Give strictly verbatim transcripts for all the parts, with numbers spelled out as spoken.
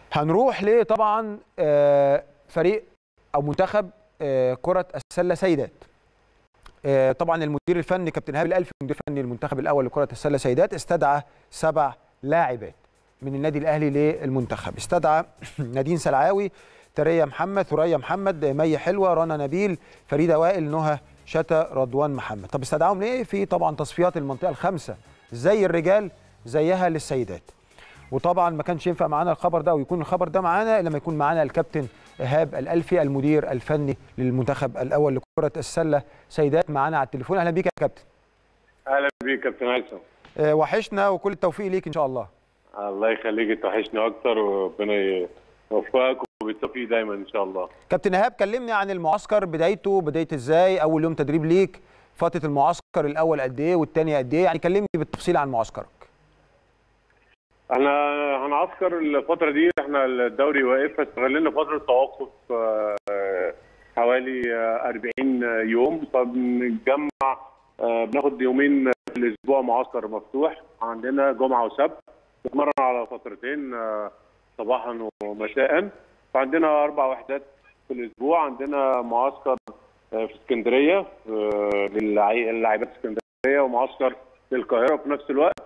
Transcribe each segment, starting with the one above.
هنروح ليه طبعا فريق او منتخب كرة السلة سيدات. طبعا المدير الفني كابتن إيهاب الألفي المدير الفني المنتخب الاول لكرة السلة سيدات استدعى سبع لاعبات من النادي الاهلي للمنتخب. استدعى نادين سلعاوي، تريا محمد، ثريا محمد، مي حلوه، رنا نبيل، فريده وائل، نهى شتا، رضوان محمد. طب استدعاهم ليه؟ في طبعا تصفيات المنطقه الخامسه زي الرجال زيها للسيدات. وطبعا ما كانش ينفع معانا الخبر ده ويكون الخبر ده معانا لما يكون معانا الكابتن إيهاب الألفي المدير الفني للمنتخب الاول لكرة السلة سيدات معانا على التليفون. اهلا بيك يا كابتن. اهلا بيك كابتن هيثم. أه وحشنا وكل التوفيق ليك ان شاء الله. الله يخليك، توحشني اكتر وربنا يوفقك وبالتوفيق دايما ان شاء الله. كابتن إيهاب كلمني عن المعسكر، بدايته بدايه ازاي؟ اول يوم تدريب ليك، فتره المعسكر الاول قد ايه والثاني قد ايه؟ يعني كلمني بالتفصيل عن معسكرك. احنا هنعسكر الفتره دي، احنا الدوري واقف فاستغلنا فتره توقف حوالي أربعين يوم، فبنتجمع بناخد يومين في الاسبوع معسكر مفتوح، عندنا جمعه وسبت بنتمرن على فترتين صباحا ومساء، فعندنا اربع وحدات في الاسبوع. عندنا معسكر في اسكندريه للاعبات اسكندريه ومعسكر في القاهره في نفس الوقت،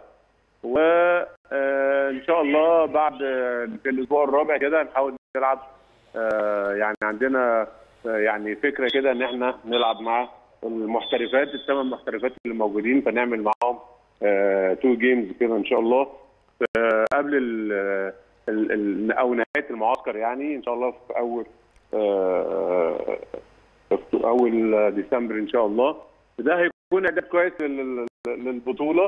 وان شاء الله بعد في الاسبوع الرابع كده نحاول نلعب. يعني عندنا يعني فكره كده ان احنا نلعب مع المحترفات، الثمان محترفات اللي موجودين، فنعمل معاهم تو جيمز كده ان شاء الله قبل ال ال او نهايه المعسكر، يعني ان شاء الله في اول في اول ديسمبر ان شاء الله. ده هيكون اعداد كويس للبطوله،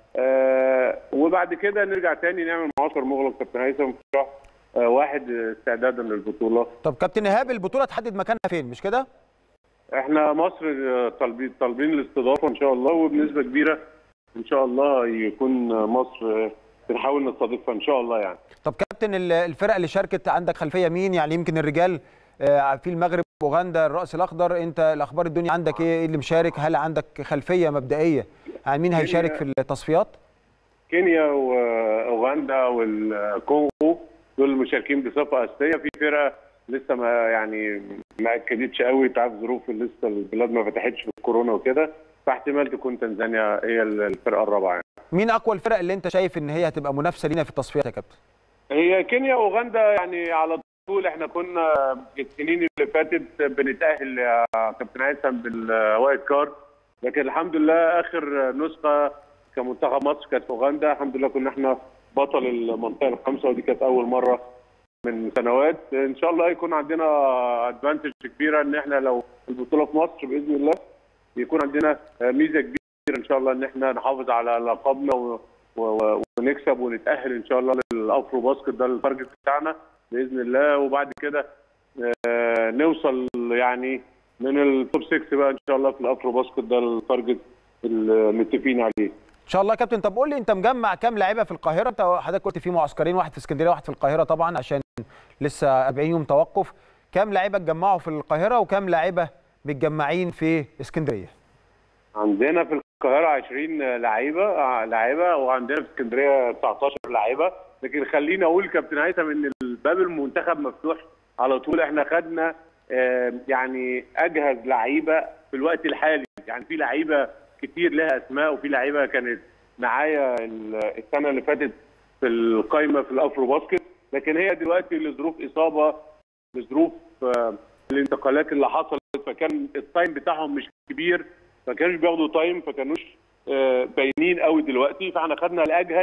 وبعد كده نرجع تاني نعمل معسكر مغلق كابتن هيثم في شهر واحد استعدادا للبطوله. طب كابتن إيهاب البطوله تحدد مكانها فين مش كده؟ احنا مصر طالبين طالبين الاستضافه ان شاء الله، وبنسبه كبيره ان شاء الله يكون مصر بنحاول نستضيفها ان شاء الله يعني. طب كابتن الفرق اللي شاركت عندك خلفيه مين؟ يعني يمكن الرجال في المغرب، اوغندا، الراس الاخضر، انت الاخبار الدنيا عندك ايه؟ اللي مشارك؟ هل عندك خلفيه مبدئيه عن مين هيشارك في التصفيات؟ كينيا واوغندا والكونغو دول مشاركين بصفه اساسيه. في فرقه لسه ما يعني ما اكدتش قوي، تعرف ظروف لسه البلاد ما فتحتش بالكورونا وكده، فاحتمال تكون تنزانيا هي الفرقه الرابعه يعني. مين اقوى الفرق اللي انت شايف ان هي هتبقى منافسه لينا في التصفيات يا كابتن؟ هي كينيا واوغندا، يعني على طول احنا كنا السنين اللي فاتت بنتاهل يا كابتن هيثم بالوايت كارد، لكن الحمد لله اخر نسخه كمنتخب مصر كانت في اوغندا، الحمد لله كنا احنا بطل المنطقه الخامسه، ودي كانت اول مره من سنوات. ان شاء الله يكون عندنا ادفانتج كبيره ان احنا لو البطوله في مصر باذن الله يكون عندنا ميزه كبيره ان شاء الله ان احنا نحافظ على لقبنا و... و... ونكسب ونتاهل ان شاء الله للافرو باسكت، ده التارجت بتاعنا باذن الله، وبعد كده آه نوصل يعني من التوب ستة بقى ان شاء الله في الافرو باسكت، ده التارجت اللي متفقين عليه ان شاء الله. يا كابتن طب قول لي انت مجمع كام لاعيبه في القاهره؟ انت حضرتك قلت في معسكرين، واحد في اسكندريه واحد في القاهره طبعا عشان لسه أربعين يوم توقف. كام لاعيبه اتجمعوا في القاهره وكام لاعيبه متجمعين في اسكندريه؟ عندنا في القاهره عشرين لعيبه لاعيبه وعندنا في اسكندريه تسعتاشر لعيبه، لكن خليني اقول كابتن هيثم ان الباب المنتخب مفتوح على طول. احنا خدنا يعني اجهز لعيبه في الوقت الحالي، يعني في لعيبه كتير لها اسماء، وفي لعيبه كانت معايا السنه اللي فاتت في القايمه في الافرو باسكت، لكن هي دلوقتي لظروف اصابه، لظروف الانتقالات اللي حصلت، فكان التايم بتاعهم مش كبير، ما كانوش بياخدوا تايم، فكانوش باينين قوي دلوقتي. فاحنا خدنا الاجهز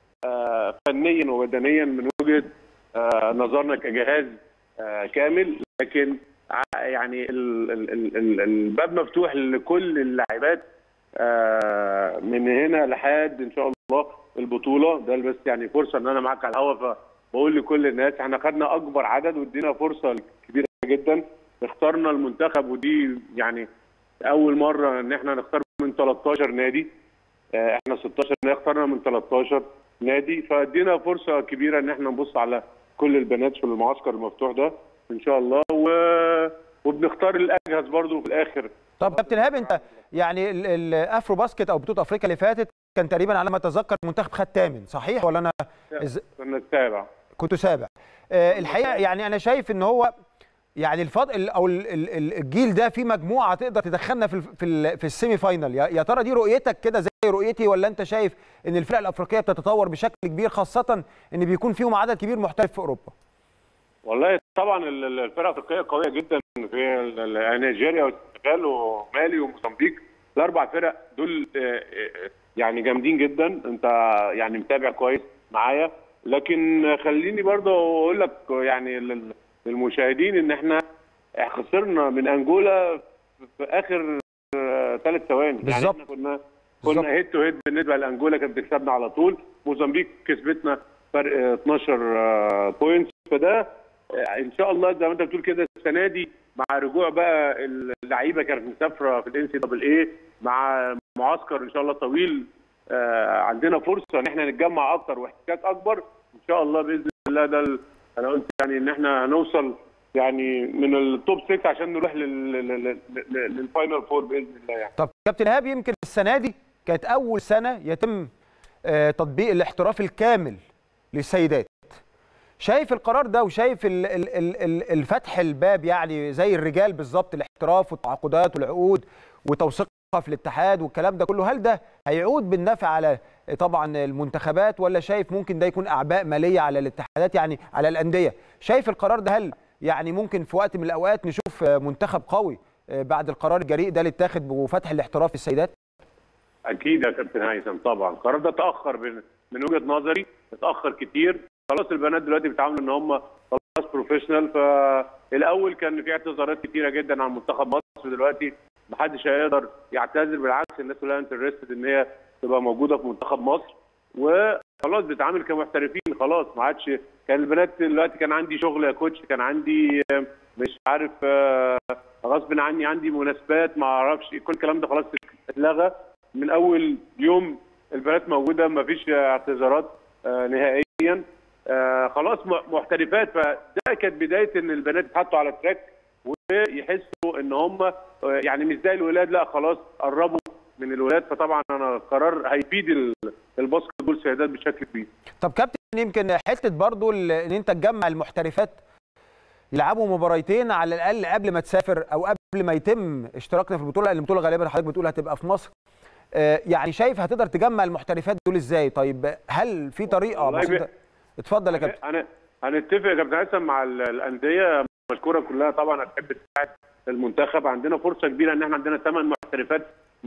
فنيا وبدنيا من وجهه نظرنا كجهاز كامل، لكن يعني الباب مفتوح لكل اللاعبات من هنا لحد ان شاء الله البطوله. ده بس يعني فرصه ان انا معاك على الهواء، فبقول لكل الناس احنا خدنا اكبر عدد وادينا فرصه كبيره جدا. اخترنا المنتخب، ودي يعني اول مره ان احنا نختار من تلتاشر نادي، احنا ستاشر نادي، اخترنا من تلتاشر نادي، فادينا فرصه كبيره ان احنا نبص على كل البنات في المعسكر المفتوح ده ان شاء الله، و... وبنختار الاجهز برضو في الاخر. طب كابتن إيهاب انت يعني الافرو باسكت او بطوله افريقيا اللي فاتت كان تقريبا على ما اتذكر المنتخب خد ثامن، صحيح ولا انا؟ كنا السابع. كنت سابع. آه الحقيقه يعني انا شايف ان هو يعني الفضل او الجيل ده في مجموعه تقدر تدخلنا في في في السيمي فاينال. يا ترى دي رؤيتك كده زي رؤيتي، ولا انت شايف ان الفرق الافريقيه بتتطور بشكل كبير، خاصه ان بيكون فيهم عدد كبير محترف في اوروبا؟ والله طبعا الفرق الافريقيه قويه جدا، في نيجيريا والسنغال ومالي وموزمبيق، الاربع فرق دول يعني جامدين جدا. انت يعني متابع كويس معايا، لكن خليني برضه اقول لك يعني للمشاهدين ان احنا خسرنا من انجولا في اخر ثلاث ثواني. يعني احنا كنا كنا هيد تو هيد بالنسبه لانجولا، كانت بتكسبنا على طول. موزمبيق كسبتنا فرق اتناشر بوينتس. فده ان شاء الله زي ما انت بتقول كده السنه دي مع رجوع بقى اللعيبه كانت مسافره في الان سي دبل اي، مع معسكر ان شاء الله طويل، عندنا فرصه ان احنا نتجمع اكتر واحتكاك اكبر ان شاء الله باذن الله. ده انا قلت يعني ان احنا هنوصل يعني من التوب ستة عشان نروح للفاينل فور باذن الله يعني. طب كابتن ايهاب، يمكن السنه دي كانت اول سنه يتم تطبيق الاحتراف الكامل للسيدات. شايف القرار ده وشايف الفتح الباب يعني زي الرجال بالظبط، الاحتراف والتعاقدات والعقود وتوثيقها في الاتحاد والكلام ده كله، هل ده هيعود بالنفع على طبعا المنتخبات، ولا شايف ممكن ده يكون اعباء ماليه على الاتحادات يعني على الانديه؟ شايف القرار ده هل يعني ممكن في وقت من الاوقات نشوف منتخب قوي بعد القرار الجريء ده اللي اتاخد وفتح الاحتراف للسيدات؟ اكيد يا كابتن هيثم، طبعا القرار ده تاخر من وجهه نظري، اتاخر كتير. خلاص البنات دلوقتي بيتعاملوا ان هم خلاص بروفيشنال. فالاول كان في اعتذارات كتيره جدا عن منتخب مصر، دلوقتي محدش هيقدر يعتذر، بالعكس الناس كلها انترستد ان هي تبقى موجوده في منتخب مصر، وخلاص بتتعامل كمحترفين. خلاص ما عادش كان البنات دلوقتي كان عندي شغل يا كوتش، كان عندي مش عارف غصب عني عندي مناسبات ما اعرفش كل الكلام ده خلاص اتلغى. من اول يوم البنات موجوده ما فيش اعتذارات نهائيا. آه خلاص محترفات. فده كانت بدايه ان البنات يتحطوا على التراك ويحسوا ان هم آه يعني مش زي الولاد، لا خلاص قربوا من الولاد. فطبعا انا قرار هيفيد الباسكت بول سيدات بشكل كبير. طب كابتن، يمكن حته برضو ان انت تجمع المحترفات يلعبوا مباريتين على الاقل قبل ما تسافر او قبل ما يتم اشتراكنا في البطوله، لان البطوله غالبا حضرتك بتقول هتبقى في مصر. آه يعني شايف هتقدر تجمع المحترفات دول ازاي؟ طيب هل في طريقه بسيطه؟ اتفضل يا كابتن. انا هنتفق يا كابتن هيثم مع الانديه المشكوره كلها طبعا هتحب تساعد المنتخب. عندنا فرصه كبيره ان احنا عندنا ثمان محترفات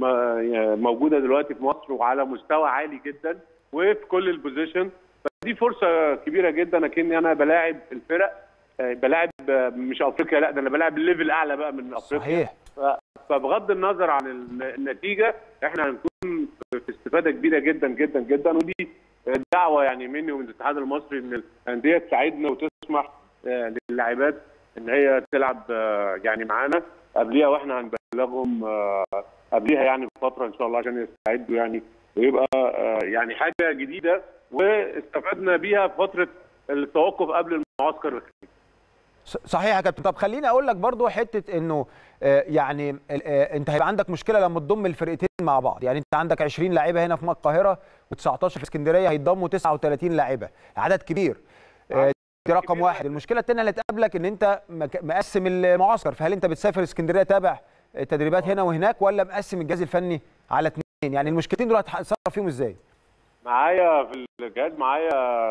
موجوده دلوقتي في مصر وعلى مستوى عالي جدا وفي كل البوزيشن. فدي فرصه كبيره جدا، اكني انا بلاعب الفرق، بلاعب مش افريقيا، لا ده انا بلاعب الليفل اعلى بقى من افريقيا. صحيح. فبغض النظر عن النتيجه احنا هنكون في استفاده كبيره جدا جدا جدا. ودي دعوه يعني مني ومن الاتحاد المصري ان الانديه تساعدنا وتسمح للاعبات ان هي تلعب يعني معانا قبليها، واحنا هنبلغهم قبليها يعني بفتره ان شاء الله عشان يستعدوا يعني، ويبقى يعني حاجه جديده واستفدنا بيها في فتره التوقف قبل المعسكر. صحيح يا كابتن. طب خليني اقول لك برضو حته انه يعني انت هيبقى عندك مشكله لما تضم الفرقتين مع بعض. يعني انت عندك عشرين لاعيبه هنا في القاهره وتسعتاشر في اسكندريه، هيتضموا تسعة وتلاتين لاعيبه، عدد كبير. دي رقم واحد. المشكله الثانيه اللي تقابلك ان انت مقسم المعسكر، فهل انت بتسافر اسكندريه تابع تدريبات هنا وهناك، ولا مقسم الجهاز الفني على اثنين؟ يعني المشكلتين دول هتتصرف فيهم ازاي؟ معايا في الجهاز معايا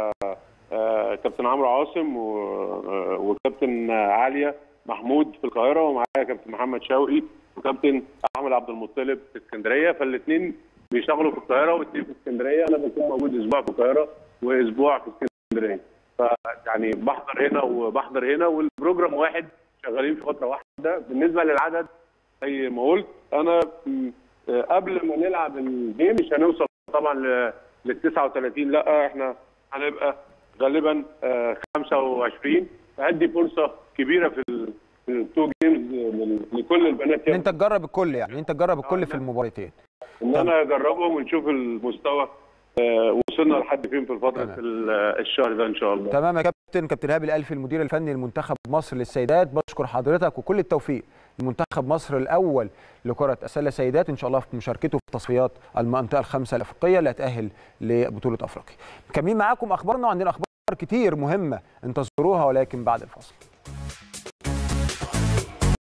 آه كابتن عمرو عاصم وكابتن عاليه محمود في القاهره، ومعايا كابتن محمد شوقي وكابتن احمد عبد المطلب في اسكندريه. فالاثنين بيشتغلوا في القاهره والاثنين في اسكندريه. انا بكون موجود اسبوع في القاهره واسبوع في اسكندريه. فيعني بحضر هنا وبحضر هنا والبروجرام واحد، شغالين في فتره واحده. بالنسبه للعدد زي ما قلت انا قبل ما نلعب الجيم مش هنوصل طبعا لل تسعة وتلاتين، لا احنا هنبقى غالبا خمسة وعشرين. فهدي فرصه كبيره في التو جيمز لكل البنات. ان انت تجرب الكل، يعني انت تجرب الكل في المباراتين. ان انا اجربهم ونشوف المستوى وصلنا لحد فين في الفتره الشهر ده ان شاء الله. تمام يا كابتن. كابتن ايهاب الالفي المدير الفني لمنتخب مصر للسيدات، بشكر حضرتك وكل التوفيق لمنتخب مصر الاول لكره السله سيدات ان شاء الله في مشاركته في تصفيات المنطقه الخمسه الافريقيه اللي هتاهل لبطوله افريقيا. مكملين معاكم اخبارنا، وعندنا اخبار كتير مهمه انتظروها ولكن بعد الفاصل.